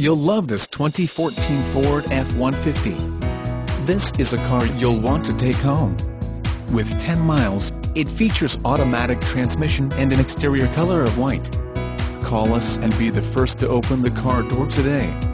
You'll love this 2014 Ford F-150. This is a car you'll want to take home. With 10 miles, it features automatic transmission and an exterior color of white. Call us and be the first to open the car door today.